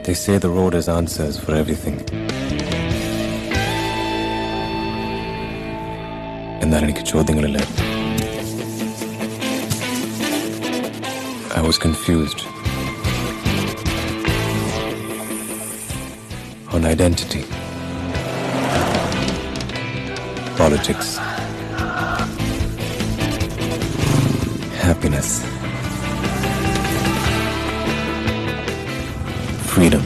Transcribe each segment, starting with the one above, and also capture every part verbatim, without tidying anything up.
They say the road has answers for everything. എന്നാൽ എനിക്ക് ചോദ്യങ്ങളില്ലായിരുന്നു. I was confused on identity, politics, happiness, freedom.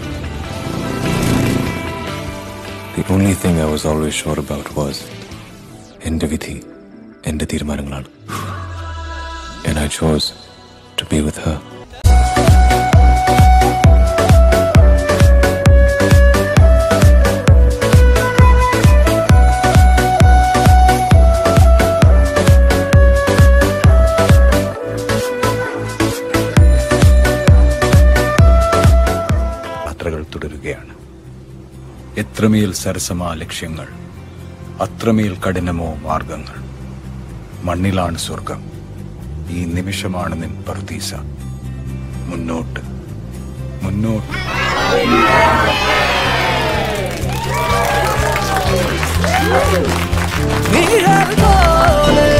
The only thing I was always sure about was എൻ്റെ വിധി എൻ്റെ തീരുമാനങ്ങളാണ്. And I chose to be with her. യാത്രകൾ തുടരുകയാണ്. എത്രമേൽ സരസമാ ലക്ഷ്യങ്ങൾ, അത്രമേൽ കഠിനമോ മാർഗങ്ങൾ. മണ്ണിലാണ് സ്വർഗം, ഈ നിമിഷമാണ് നിൻ പറുദീസ. മുന്നോട്ട് മുന്നോട്ട്. We have